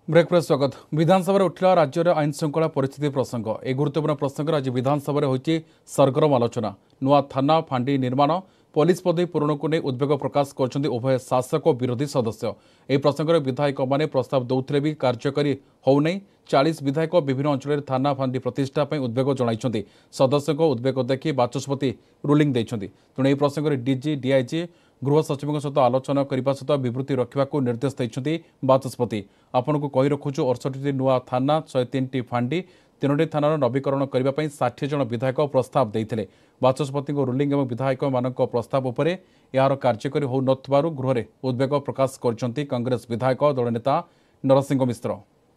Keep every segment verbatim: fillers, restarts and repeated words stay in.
Break पर स्वागत। विधानसभा उठला राज्य में आईन श्रृंखला परिस्थिति प्रसंग। एक गुरुत्वपूर्ण प्रसंग आज विधानसभा होती सरगरम आलोचना। नुआ थाना फांडी निर्माण पुलिस पदवी पूरण को नहीं उद्वेग प्रकाश कर उभय शासक और विरोधी सदस्य। यह प्रसंग में विधायक मैंने प्रस्ताव दौले भी कार्यकारी होना। चालीस विधायक विभिन्न अंचल थाना फांडी प्रतिष्ठा उद्वेग जन सदस्यों उद्वेग देखि बाचस्पति रुलिंग देते। तेणु यह प्रसंग में डीजी डीआईजी गृह सचिव सहित आलोचना करने सहित विवृत्ति रखा निर्देश देते बाचस्पति। आपण को कही रखुचु अड़सठी नुआ थाना शहे तीन टी फांडी तीनो थानार नवीकरण करने षाठी जन विधायक प्रस्ताव देते। बाचस्पति रुलिंग और विधायक मान प्रस्ताव उपर यार कार्यकारी हो नथिबारु गृह में उद्वेग प्रकाश कर कांग्रेस विधायक दल नेता नरसिंह मिश्र।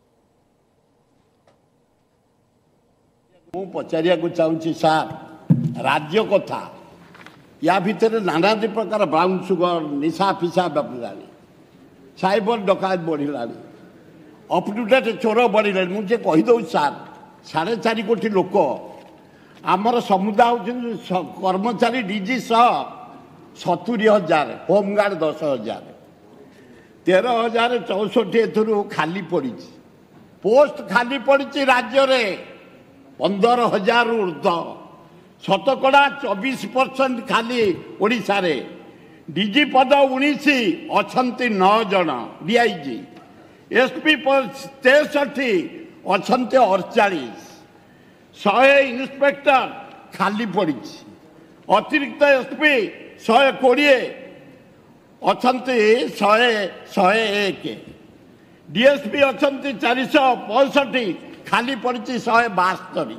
पचारिया चाहूँगी सार राज्य कथा या भितर नानादी प्रकार ब्राउन सुगर निशा फिशा व्यापीला साइबर डकायत बढ़ला अप टू डेट चोर बढ़ला मुझे कहीदे सार साढ़े चार कोटी लोक आमर समुदाय हो कर्मचारी डीजी सह सतुरी हजार होमगार्ड दस हजार तेरह हजार चौसठी एथुरु खाली पड़ी पोस्ट खाली पड़ी राज्य में पंदर हजार ऊर्ध शतकड़ा चौबीस परसेंट खाली ओडिशा रे डीजी पद उन्नीस अच्छी नौ जन डीआईजी एसपी तेसठी अच्छे अड़चाश शहे इन्स्पेक्टर खाली पड़ी अतिरिक्त एसपी शहे कोड़े अच्छा शहे शहे एक डीएसपी अच्छा चार सौ पैंसठी खाली पड़ी शहे बास्तरी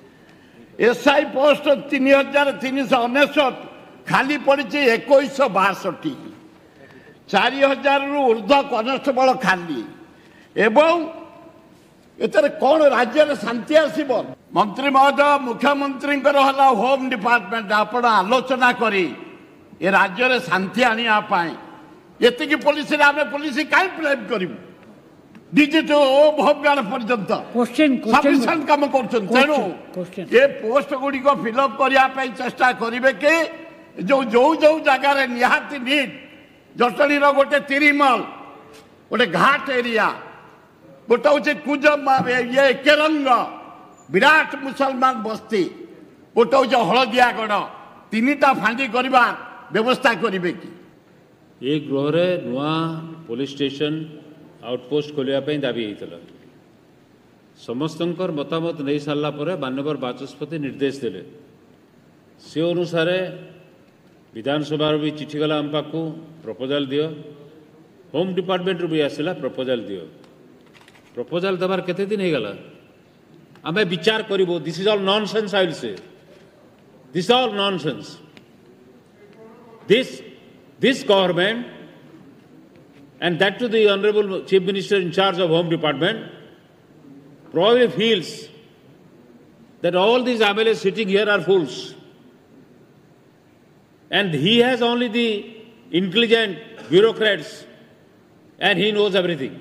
एसआई पोस्ट तीन हजार तीन सौ अनेशत खाली पड़ी एक बासठी चार हजार रु ऊर्ध कनेस्टेबल खाली एवं एतर कौन राज्य में शांति आसब मंत्री महोदय मुख्यमंत्री होम डिपार्टमेंट आपण आलोचना करी ए राज्य में शांति आने ये पुलिस आम पुलिस कहीं ब्लेम करूँ डिजिट होमगार्ड पर्यंत सफिशिएंट काम कर ये पोस्ट गुड़िक फिलअप करने चेष्टा करेंगे कि जो जो जो जगार निहाती नीट जटणी गोटे तिरिमल गोटे घाट एरिया गोटे हूँ कुज ये केरंग विराट मुसलमान बस्ती गोटे हूँ हलदियागढ़ तीन टा फांडी करवा व्यवस्था करेंगे कि ये गृह नुआ पुलिस स्टेशन आउटपोस्ट खोलिया दाबी होता समस्त मतामत नहीं सारा माननीय बाचस्पति निर्देश देले से अनुसार विधानसभा भी चिठी गला आम पाक प्रपोजाल दियो होम डिपार्टमेंट भी आसला प्रपोजाल दियो प्रपोजाल देवार केते दिन हो गला आम विचार करूँ this is all nonsense I will say this all nonsense this this government and that to the Honorable Chief Minister in charge of Home Department probably feels that all these M L As sitting here are fools and he has only the intelligent bureaucrats and he knows everything.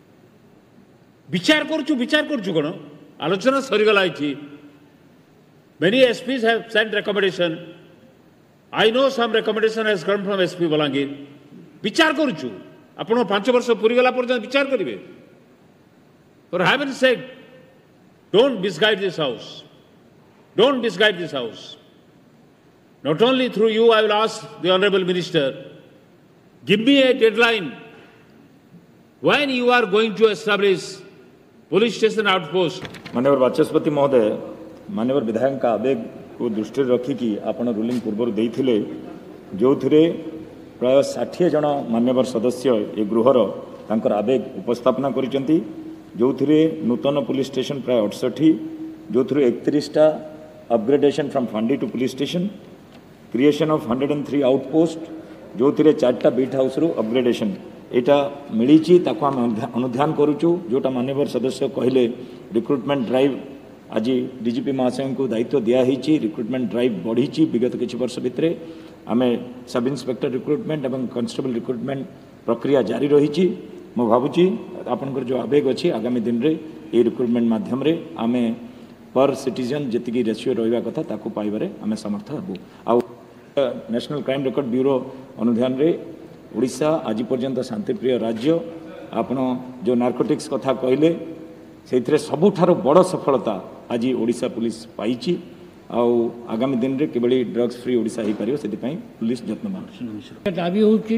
विचार करूँ विचार करूँ कौन आलोचना सरीगला many S Ps have sent recommendation. I know some recommendation has come from S P Balangir. विचार करूँ आपण पांच वर्ष पूरी गला पर्यंत विचार करेंगे for heaven's sake don't misguide this house don't misguide this house not only through you I will ask the honourable minister give me a deadline when you are going to establish police station outpost. माननीय बाचस्पति महोदय माननीय विधायक का आवेग को दृष्टि रखिकी आपण रूलिंग पूर्व देइथिले जो थिरे प्राय षाठी जन मान्यवर सदस्य ए गृहर तांकर आवेग उपस्थापना करिसेंती जो थिरे नूतन पुलिस स्टेशन प्राय अड़सठी जो थिरे इकतीस टा अपग्रेडेशन फ्रॉम फांडी to police station creation of hundred and three outpost जो थिरे चारटा बीट हाउस रु अपग्रेडेशन एटा मिली ताको आम अनुध्यान करूचु जोटा मान्यवर सदस्य कहले रिक्रुटमेंट ड्राइव आज डीजीपी महाशय को दायित्व दिखाई रिक्रुटमेंट ड्राइव बढ़ी विगत किसी वर्ष भितर आम सब इन्स्पेक्टर रिक्रुटमेंट और कॉन्स्टेबल रिक्रुटमेंट प्रक्रिया जारी रही मो भावुची आपनकर जो आवेग अच्छी आगामी दिन में ये रिक्रुटमेंट मध्यम आम पर सिटीजन जी रेशियो रहा कथा ताकू पाइबारे आम समर्थ हबू। आ नेशनल क्राइम रेकर्ड ब्यूरो अनुध्यान रे ओडिशा आज पर्यंत शांतिप्रिय राज्य आपण जो नार्कोटिक्स कथा कहले से सबुठार बड़ सफलता आज ओडिशा पुलिस पाई आगामी दिन में किभली ड्रग्स फ्री ओडिशा हो पार से पुलिस यत्नवान दाबी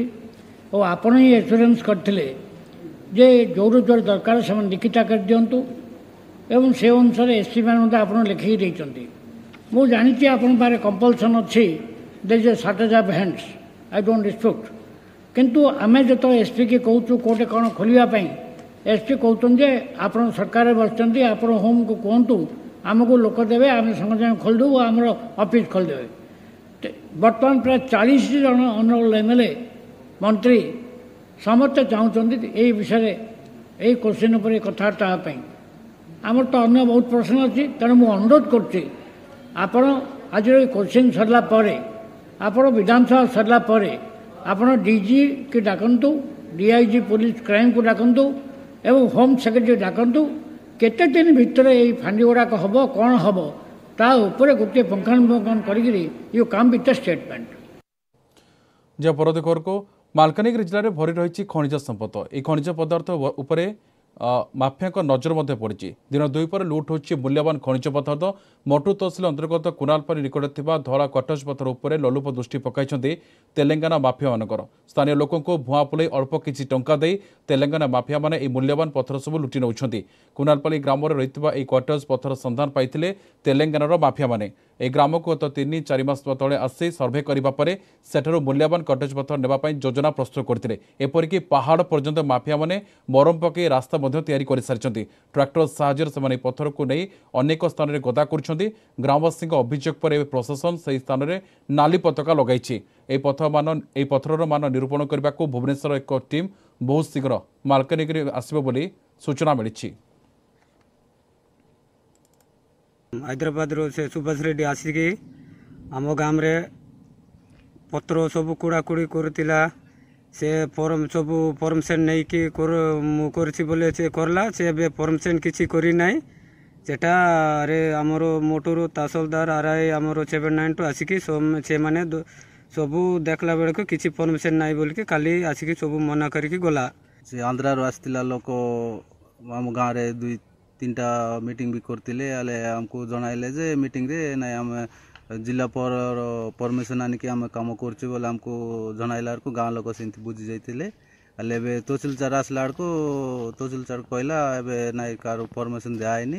हो आपण ही एश्योरेंस करते जे जोर जोर दरकार से लिखिता कर दिंतु एवं से अनुसार एसपी मैंने आप लिखिक देते मुझे जानी आपण पारे कंपलसन अच्छी there is a shortage of hands I don't dispute किंतु आम जो एसपी की कहूँ कोटे कौन खोलने एसपी कहते आप सरकार बसते आप होम को कहतु आमको लोक देवे आम संगे संगे खोलदेव आम ऑफिस खोलदेवे बर्तमान प्राय चालीस जन ऑनरेबल एमएलए मंत्री समस्ते चाहते यही विषय यही क्वेश्चन पर कथबार्ता आमर तो अन्य बहुत प्रश्न अच्छी तेणु मुझे अनुरोध कर आज क्वेश्चन सरला आप विधानसभा सरला आप डीजी की डाकतु डीआईजी पुलिस क्राइम को डाकतु एवं होम सेक्रेटरी डाकतु केते दिन भितर ये फांडी गुड़ाक हम कौन हम ता उपरे गोटे पंखानुपुंखान कर कम विथ स्टेटमेंट जहाँ पर खबर को मालकानगिरी जिले में भरी रही खनिज संपद ये खनिज पदार्थ उपरे माफिया नजर पड़ी दिन दुई पर लुट हो मूल्यवान खनिज पदार्थ मटु तहसिल अंतर्गत कुनालपानी निकट धला कटज पथर उपर ललुप दृष्टि पकाई तेलेंगाना माफिया मानकर स्थानीय लोकों को भुआ पुलई अल्प किछि टंका दे तेलेंगाना माफिया माने यह मूल्यवान पथर सब लुटि नौछंती कुनालपाली ग्राम में रही कटज पथर संधान पाइथिले तेलेंगानार माफिया माने ए ग्राम को गत तीन चार मास तले आसी सर्भे करने सेठारु मूल्यवान कटज पथर नेबापई योजना प्रस्तुत करथिले एपरिकी पहाड़ पर्यंत माफिया माने मरम पकई रास्ता मध्य तैयारी कर सारिछंती ट्रैक्टर साहाय्य से पथर को नहीं अनेक स्थान में गदा कर ग्रामवासी अभियोग पर प्रशासन से स्थान में नाली पताका लगाई पथ मान पथर मान निरूपण करने को भुवनेश्वर एक टीम बहुत शीघ्र मालकानगिरी आसिबो बोली सूचना मिली। हैदराबाद से सुभाष रेड्डी आसिक आम गाँव रे पत्र सब कुड़ाकुड़ी करुला से फर्म सब परमिशन नहीं कि बोले से करला से बे परमिशन किसी करना सेटा रे आमर मोटूर तहसीलदार आर आई आमर सेवेन नाइन टू आसिक से मैंने सबू देखला बेल को किसी परमिशन नहीं बोल के खाली आसिक सब मना करके गला से आंध्रार आसला लोक आम गाँव रे दुई तीन टा मीटिंग भी करते आमको जनाइले जे मीटिंग रे ना आम जिला पर परमिशन आनिक आम कम कर बोले आमको जनाइला को गाँव लोक से बुझी जाते तहसिलदार आसला को तहसिलदार कहला ना कार परमिशन दिखाई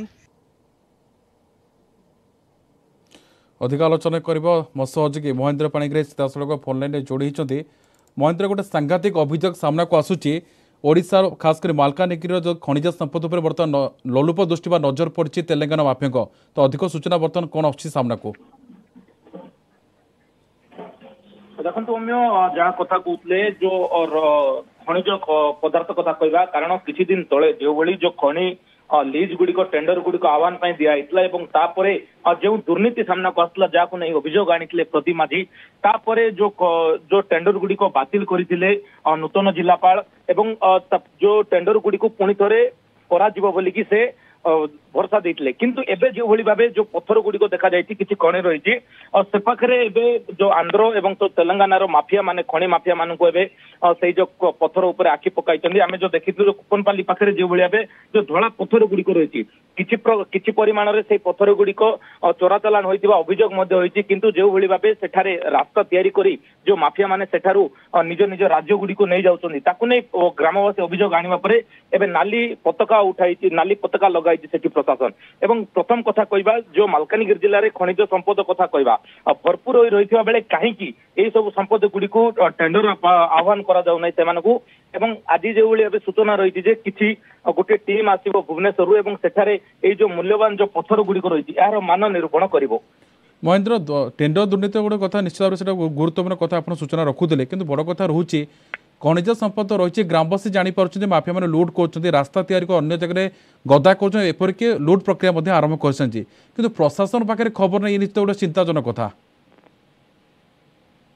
अधिक आलोचना करब मो सहयोगी महेन्द्र पाणिग्राही सीधासख फोन लाइन जोड़ी महेन्द्र गोटे सांघातिक अभियोग सामना को आसूची ओडिशा खासकर मालकानगिरी जो खनिज संपद पर बर्तमान ललुप दृष्टि नजर पड़ी तेलेंगाना माफिया तो अधिक सूचना बर्तमान कौन आछी सामना को देखो अम्य जहाँ कथा कहते जो खनिज पदार्थ कथा कहवा कारण किसी दिन तले जो भली जो खनि लीज गुड़िक टेंडर गुड़िक आह्वान दिखाई जो दुर्नीति सामना को आसला जहाँ नहीं अभियोग आनी प्रति माझी तापरे जो जो टेंडर गुड़िक बातिल करथिले नूतन जिलापाल एवं जो टेंडर गुड़िक पुणी थे करा बोलिकी से भरसा देते किंतु एबे जो भली भाबे जो पत्थर गुड़िक देखा जायछि किछि खनि रही से पाखे एबे जो आंध्र एवं तो तेलंगानार माफिया माने खनि माफिया मान को एबे से जो पत्थर उपर आखि पकाई आम जो देखी जो कुपनपाली पाखे जो भाई भाबे जो धड़ा पत्थर गुड़िक रही किछि परिमाण रे से पत्थर गुड़िक चोराचालान होइतिबा अभियोग मध्य होइछि किंतु जो भली भाबे सेठारे रास्ता तैयारी करी जो माफिया माने सेठारु निज निज राज्य गुड़िक नहीं जाउछन्ती ताकु नै ग्रामवासी अभियोग आनिबा परे एबे नाली पताका उठाइछि नाली पताका लगाइछि सेठी प्रशासन एवं प्रथम कथा कहवा जो मालकानगिरी जिले में खनिज संपद कथा कहवा भरपूर हो रही बेले कहीं सब संपद गुड़ी को टेंडर आह्वान करा जाउ नै सेमानकु एवं आज जो भाई सूचना रही जे किछि गोटे टीम आसिबो भुवनेश्वर एवं सेठारे ए जो मूल्यवान जो पत्थर गुड़ी रही यार मान निरूपण करिवो महेन्द्र टेंडर दुर्नीति गोटे कथा निश्चित भाव से गुरुत्वपूर्ण कथा आप सूचना रखुले कि बड़ कथा रोचे खनिज संपद रही ग्रामवासी जापर माफिया मैंने लुट कर रास्ता तैयारी को अन्य जगह गदा करपरिक लुट प्रक्रिया आरंभ कर प्रशासन पाखे खबर नहीं निश्चित गोटे चिंताजनक कथा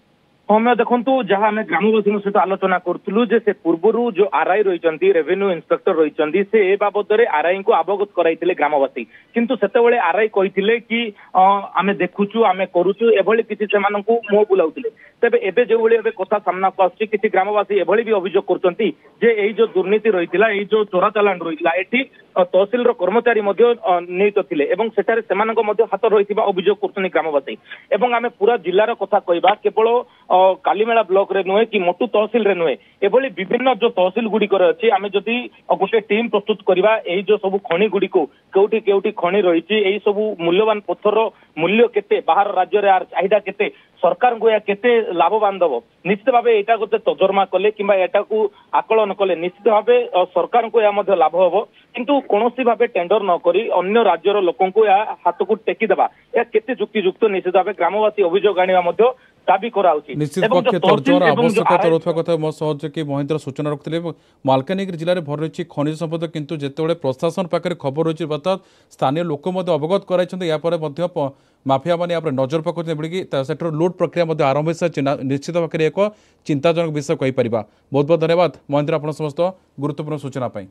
सौम्य देखु जहाँ आम ग्रामवासी सहित आलोचना करूँ से पूर्वर जो आरआई रही रेवेन्यू इन्स्पेक्टर रही से ए बाबद आरआई को अवगत कराई ग्रामवासी किंतु सेतेबेले आरआई कही कि आम देखुचु आम करुचु एभली किसी से मुह बुलाउले तेबे एबे जो भाई कथा सामना को आसुची किसी ग्रामवासी एभली भी अभियोग करछंती जे एई जो दुर्नीति रहितिला एई जो चोरा चालान रहितिला एठी तहसिल रो कर्मचारी मध्य निहित थिले एवं सेठारे सेमानक मध्य हाथ रहितिबा अभियोग करछनी ग्रामवासी एवं आमे पूरा जिल्लार कथा कहबा केवल कालीमेला ब्लॉक रे नुहे कि मोटू तहसिल रे नुहे एभली विभिन्न जो तहसिल गुड़िक अच्छी आम जदि गोटे टीम प्रस्तुत करवा यही जो सब खनि गुड़िक केउटी केउटी खनि रही यही सब मूल्यवान पत्थर मूल्य केते बाहर राज्य रे चाहिदा केते सरकार को या केते लाभवान दब निश्चित भाव यहाँ गोटे तजर्मा कले कि को आकलन कले निश्चित भाव सरकार को या लाभ हम किंतु कौन भाव टेंडर न करी अन्य राज्यर लोक हाथ को टेकीदेवा या केते जुक्तियुक्त निश्चित भाव ग्रामवासी अभियोग आने दाबी कराउछि निश्चित पक्षे तर्जमार आवश्यकता रहुवा कथा मो सहयोगी महेंद्र सूचना रखिले मालकानगिरी जिले में भर रही खनिज संपद किंतु जेतेबेले प्रशासन पाखे खबर रही अर्थात स्थानीय लोक अवगत कराई या माफिया मैंने यहाँ नजर पकड़े सेठर लुट प्रक्रिया आरंभ निश्चित भाव में एक चिंताजनक विषय कहीपर। बहुत बहुत धन्यवाद महेंद्र आप समस्त गुरुत्वपूर्ण सूचना पाई।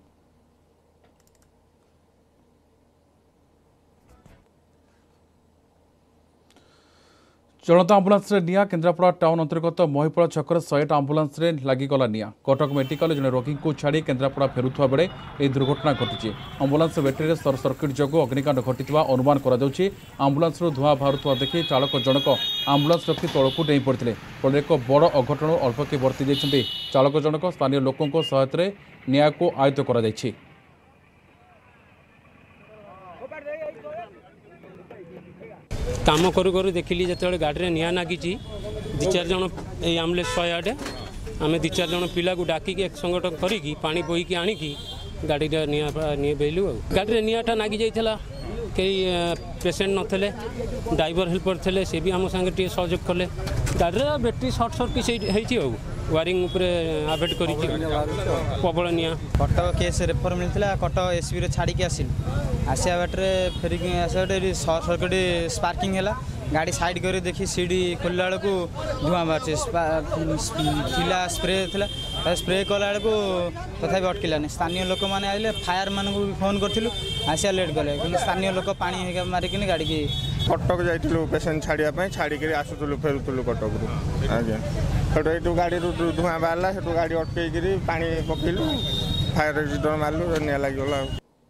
चलता आंबुलांस निया केन्द्रापड़ा टाउन अंतर्गत महिपड़ा छकर शहेट आंबुलांस लगिगला निया कटक मेडिकल जड़े रोगी को छाड़ी केन्द्रापड़ा फेरुवा बेले यह दुर्घटना घटी आंबुलांस बैटेरी सर्ट सर्किट जो अग्निकांड घटी अनुमान कर आंबुलांस धूआं बाहर देखि चालक जनक आंबुलांस रखी तौक डेई पड़ते फल एक बड़ अघटन अल्पके बर्ती जाइछन्ति चालक जनक स्थानीय लोकों सहायतार न्याय को आयत्त कर काम करू करू देखिली जो गाड़ी में निआ नागी दि चार जन ये आम्बुलेंस शहे आठ आम दि चार जन पिला को डाकिकी एक संगठन करी पानी बोईकी आणिकी गाड़ी निआ बेलु गाड़ी में निआटा नागी जाइला कई पेसेंट नथिले ड्राइवर हेल्पर थे सी भी आम सांगे सहयोग कले गाड़ी बैटेरी सर्ट सर्किट हो वायरिंग आभेट कर प्रबल निआ कटक केस रेफर मिलता कटक एसबी छाड़ी आसिल आसिया बाटे फेरिक आसा सर्ट सर्किट स्पार्किंग है गाड़ी साइड कर देखी सीढ़ी खोलला बेलू धूआं बाहर स्प्रे था स्प्रे कला बेलू तथा अटकिलानी स्थानीय लोक मैंने आए फायर मान भी फोन करूँ आसिया लेट गले कि स्थानीय लोक पा मारिक गाड़ी की कटक जाइलु पेसेंट छाड़िया छाड़ी आसुलु फेरुलु कटक रू आज्ञा सेठू गाड़ी धूआं बाहर से गाड़ी अटकई पा पकईलु फायर एक्सीडेंट मारलु निआ लगिगला।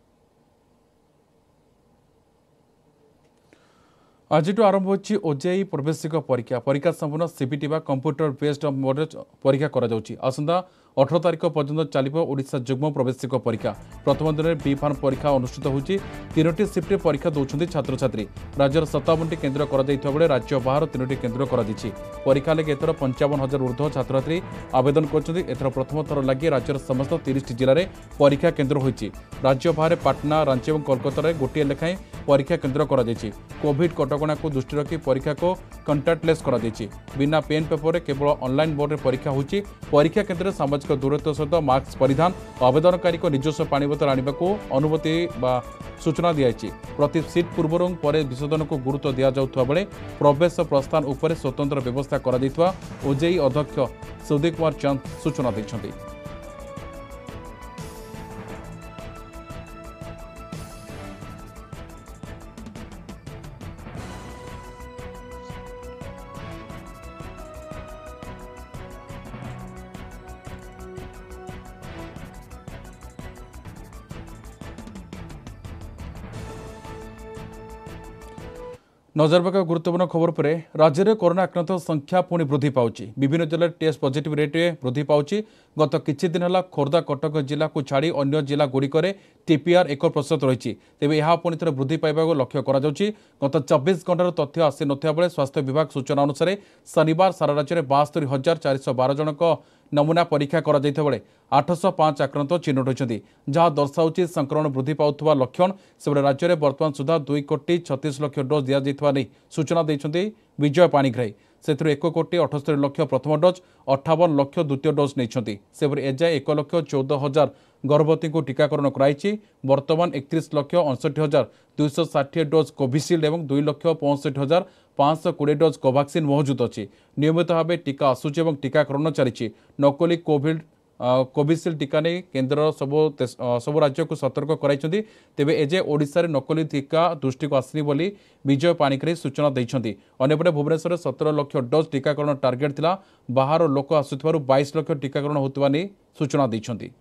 आज आरंभ होची ओजेई प्रवेशिक परीक्षा परीक्षा संपूर्ण सीबीटी बा कंप्यूटर बेस्ड मोड परीक्षा करा जाउची आसंता अठारह तारिख पर्यंत चलिबो ओडिशा जुग्म प्रवेशिक परीक्षा प्रथम दिन बी फार्म परीक्षा अनुष्ठित होची तीनोटी शिफ्ट परीक्षा दौरान छात्र छात्री राज्यर सत्तावन टी केन्द्र कर राज्य बाहर तीनोटी केन्द्र कर परीक्षा लगे एथर पंचावन हजार ऊर्ध्व छात्र छात्री आवेदन कर प्रथम थर लगे राज्यर समस्त तीस जिले में परीक्षा केन्द्र होती राज्य बाहर पाटना रांची और कोलकाता गोटे लेखाएं परीक्षा केन्द्र कर कोविड कटकणा को दृष्टि रखी परीक्षा को कंटाक्टलेस कर बिना पेन पेपर केवल ऑनलाइन बोर्ड में परीक्षा होची परीक्षा केन्द्र सामाजिक दूरत्व सहित मास्क परिधान आवेदनकारी को निजस्व पानी बोतल आने को अनुमति सूचना दी प्रति सीट पूर्व पर विशोधन को गुरुत्व दि जाउथवा बेले प्रवेश प्रस्थान उपर स्वतंत्र व्यवस्था कर ओजेई अध्यक्ष सुदीप कुमार चंद सूचना दैछन्ति। नजर पका गुरुत्वपूर्ण खबर पर राज्य में कोरोना आक्रांत संख्या पुणी वृद्धि पाउची विभिन्न जिले टेस्ट पॉजिटिव रेट वृद्धि पाउची गत किछि दिन हला खोर्धा कटक जिला को छाड़ी अन्य जिला गुड़िक टीपीआर एक प्रतिशत रही तेज यह पुणी थे वृद्धि पाइबा लक्ष्य कर गत चौबीस घंटार तथ्य आसी नथिबा बेले स्वास्थ्य विभाग सूचना अनुसार शनिवार सारा राज्य में बास्तरी हजार चार सौ बार जनक नमूना परीक्षा कर बेले आठश पांच आक्रांत चिन्हट होती जहाँ दर्शाऊँ संक्रमण वृद्धि पाउथबा लक्षण से राज्य में बर्तमान सुधा दुई कोटी छत्तीस लक्ष डोज दि जाइथबा सूचना देइछन्ति विजय पाणिग्राही से एक कोटी अठस्तरी लक्ष प्रथम डोज अठावन लक्ष द्वितीय डोज नहीं से एजाए एक लक्ष चौदह हजार गर्भवती को टीकाकरण कराई। वर्तमान एकतीस लक्ष अड़सठ हजार दुईश षाठी डोज कोविशील्ड और दुई लक्ष पैंसठ हजार पाँच कोड़े डोज कोवाक्सिन मौजूद अच्छी। नियमित भाव टीका आसूची और टीकाकरण चली। नकली कोविड कोविशील्ड टीका नहीं केन्द्र सब सब राज्य को सतर्क कराई। तेबे एजे ओडिशा रे नकली टीका दृष्टि को आसनी बोली विजय पाणिग्राही सूचना देइछन्ति। अन्यपटे भुवनेश्वर सतर लक्ष डोज टीकाकरण टार्गेट थिला। बाहर लोक आसुथिबारु बाईस लक्ष टीकाकरण होतबा नै सूचना देइछन्ति।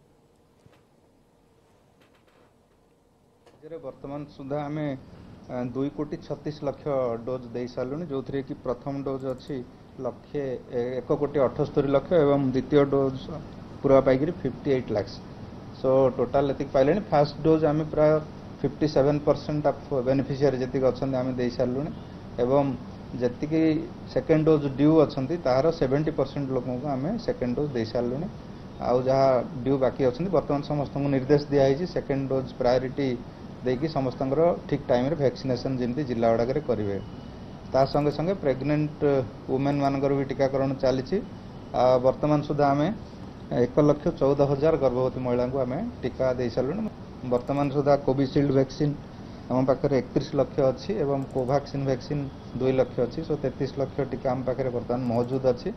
वर्तमान सुधा आम दुई कोटी छत्तीस लक्ष डोज दे सारूँ जो थी कि प्रथम डोज अच्छी लक्षे एक कोटी अठस्तरी लक्ष एवं द्वितीय डोज पूरा पाई fifty eight lakhs so total ये पाइले। फास्ट डोज आम प्राय fifty seven percent of beneficiary जी अच्छा आम दे सारूँ एवं जी सेकेंड डोज ड्यू अच्छा तार सेवेन्टी परसेंट लोक आम सेकेंड डोज दे सारूँ। आउ जहाँ ड्यू बाकी अच्छा बर्तमान समस्त निर्देश दिखाई सेकेंड डोज प्रायोरीटी देकी समस्त ठीक टाइम रे वैक्सीनेशन जमी जिला गुड़ाक करेंगे। ता संगे संगे प्रेग्नेंट वुमेन मानकर भी टीकाकरण चली। वर्तमान सुधा आम एक लक्ष चौदह हजार गर्भवती महिला को आम टीका दे सारूँ। वर्तमान सुधा कोविशील्ड वैक्सीन आम पाखे एकतीस लक्ष अच्छी एवं कोवाक्सिन वैक्सीन दुई लक्ष अच्छी सो तैंतीस लक्ष टीका आम पाखे बर्तमान मौजूद अच्छी।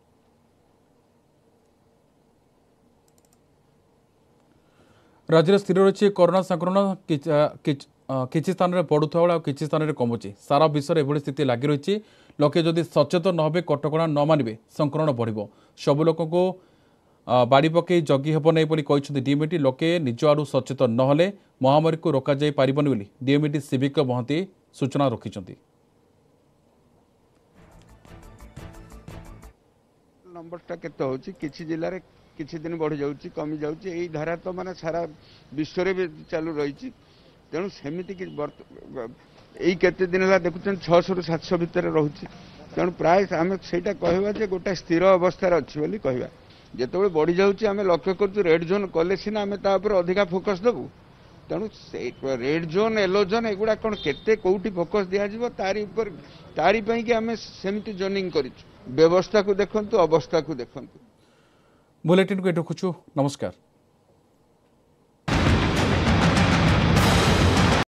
राज्य में स्थिर रही कोरोना संक्रमण किछि स्थान में बढ़ुवा बेले किछि स्थान में कमुची। सारा विश्व एभली स्थिति लगी रही। लोके जदि सचेतन न हे कटकणा न मानिबे संक्रमण बढ़िबो। सब लोक को बाड़ी पकई जगी हेब नहीं बोली कहते डीएमईटी। लोके निज आड़ू सचेतन नहले महामारी को रोक जाई पारिबनी बोली डीएमईटी सिविक महंती सूचना रखिछन्ति। नंबरटा केते होची किछि जिल्ला रे किछि दिन बढ़ी जाउची कमी जाउची एई धारा तो माने सारा विश्व रे भी चालू रही। तेणु सेमिति कि एई केते दिन ला देखुछन छह सौ रु सात सौ भितर रहउची। तेणु प्राय आमे सेटा कहबा जे गोटा स्थिर अवस्था रे अछि बोली कहबा। जेतेबेले बढ़ी जाउची आमे लक्ष्य करछु रेड जोन कले सिना आमे ता ऊपर अधिका फोकस देबु। तेणु रेड जोन येलो जोन एगुडा कोन केते कोउटी फोकस दिया जिवो तारी ऊपर तारी पई कि आमे सेमिति जोनिंग करिछु। व्यवस्था को देखंतु अवस्था को देखंतु। बुलेटिन को एटु खुचु। नमस्कार।